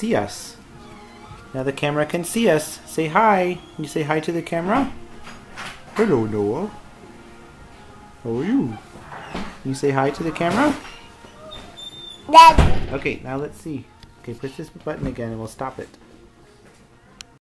see us. Now the camera can see us. Say hi. Can you say hi to the camera? Hello, Noah. How are you? Can you say hi to the camera? Daddy. Okay, now let's see. Okay, push this button again and we'll stop it.